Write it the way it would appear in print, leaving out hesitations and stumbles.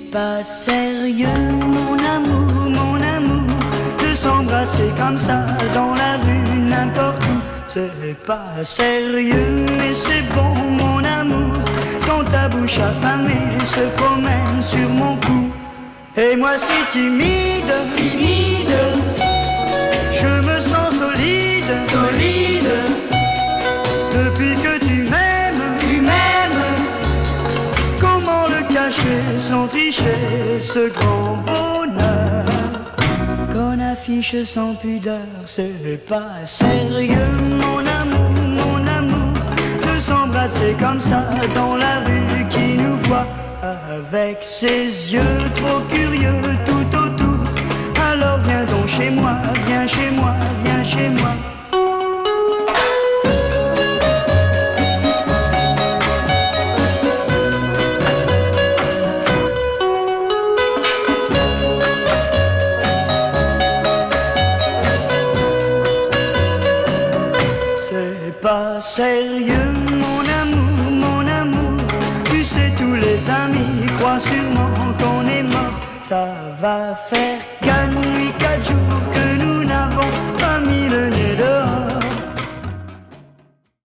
pas sérieux, mon amour, de s'embrasser comme ça dans la rue, n'importe où. C'est pas sérieux, mais c'est bon, mon amour, quand ta bouche affamée se promène sur mon cou. Et moi si timide, je me sens solide, depuis que tu m'aimes, comment le cacher sans tricher, ce grand bonheur qu'on affiche sans pudeur. C'est pas sérieux, mon amour, de s'embrasser comme ça dans la rue, qui nous voit avec ses yeux trop curieux tout autour. Alors viens donc chez moi, viens chez moi, viens chez moi. C'est pas sérieux, mon amour, tu sais tous les amis croient sûrement qu'on est mort. Ça va faire 4 nuits, 4 jours